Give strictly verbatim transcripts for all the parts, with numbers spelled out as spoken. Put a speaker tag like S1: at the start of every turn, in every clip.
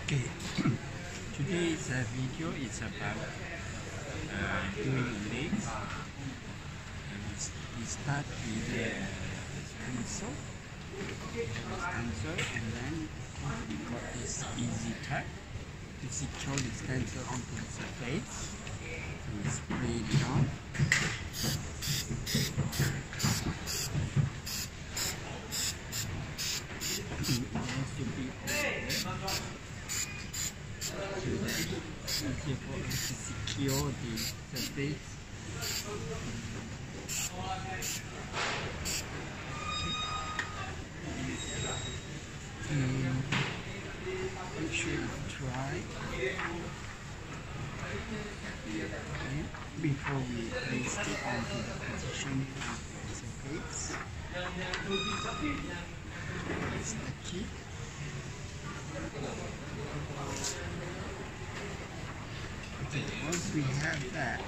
S1: Okay, today's uh, video is about uh, doing legs. And we, we start with the stencil, stencil, and then we got this easy tag to secure the stencil onto the surface. So we spray it on. It has to be over. So that it's easier for us to secure the surface. And make sure it's dry. Okay. Before we place it onto the position of the surface. It's the key. Okay, once we have that,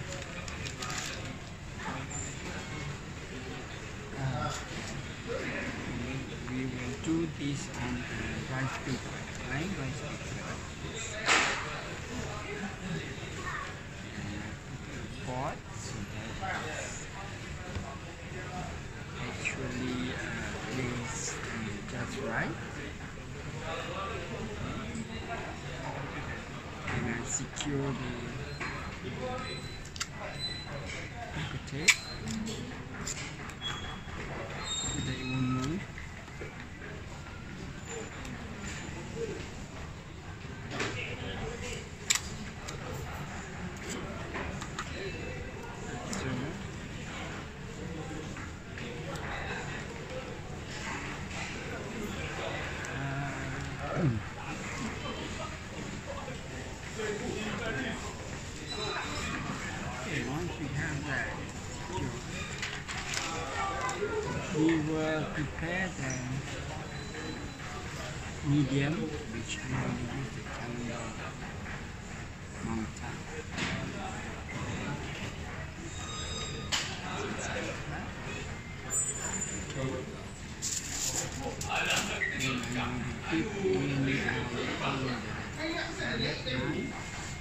S1: uh, we, we will do this on the rice paper, right? Rice paper. And board so that it's actually uh, placed just right. And I secure the paper tape so that it won't move. So, uh, Okay, once we have that secure, we will prepare the medium, which I'm going to use the calendar mountain. Okay. And I'm going to dip in our salad line.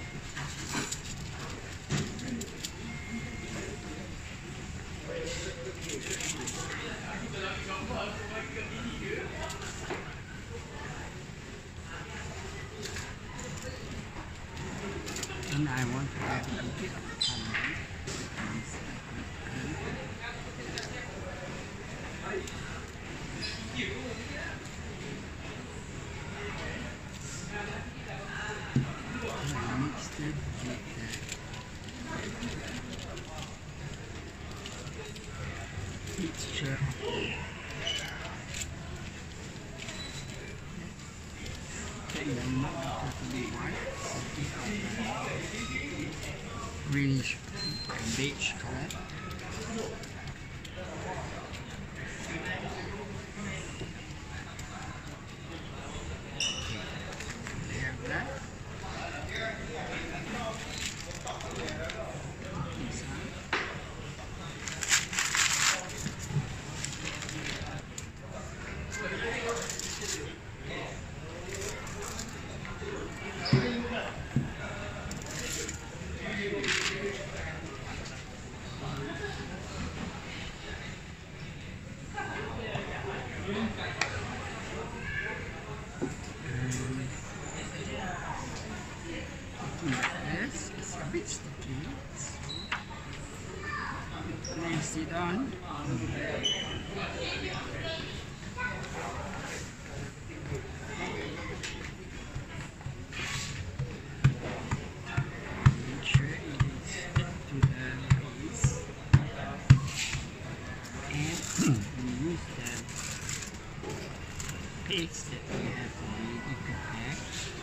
S1: And I want to add a bit of coloring. I mixed it with the mixture that you will not be totally white. Greenish beige color. Okay, we have that. Yes, it's a bit sticky, so place it on. Make sure it is to the base, and we use the paste that we have already prepared.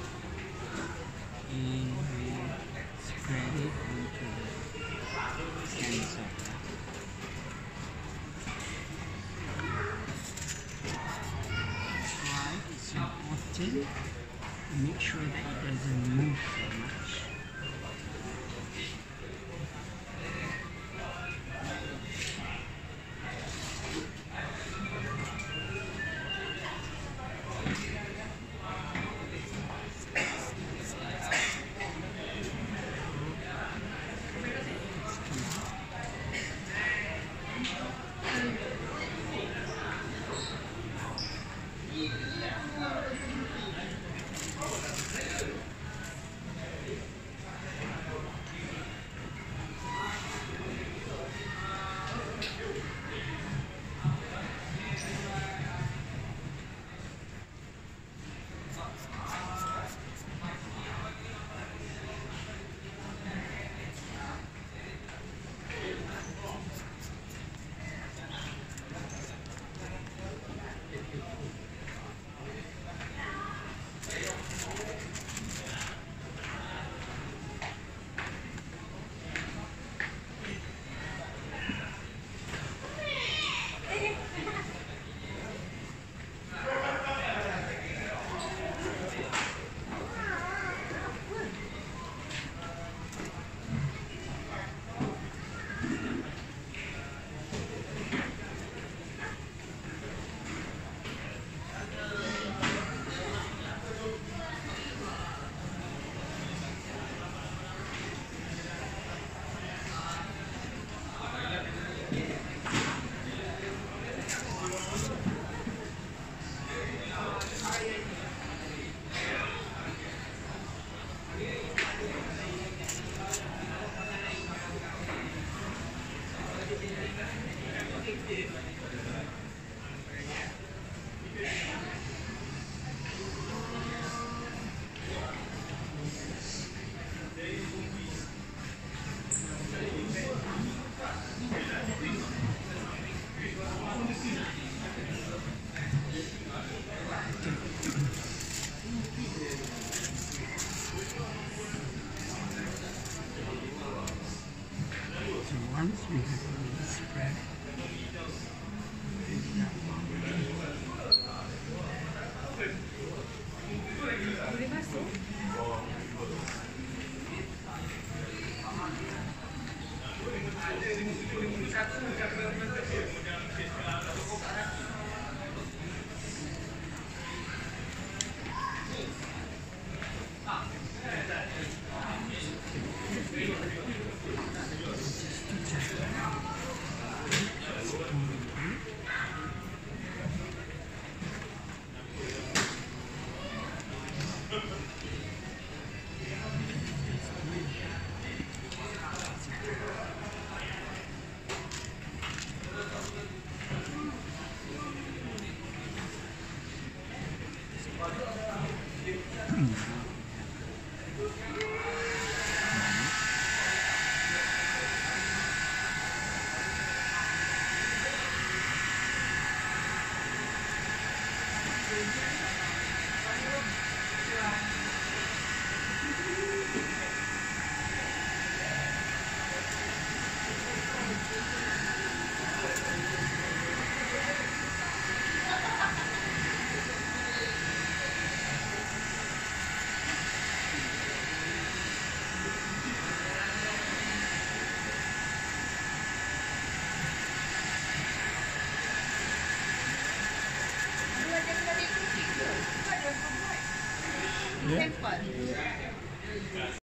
S1: And we spread it onto the stencil. Right, it's important to make sure that it doesn't move so much. spread.
S2: Boleh masuk?
S1: Yeah.
S2: Tempat.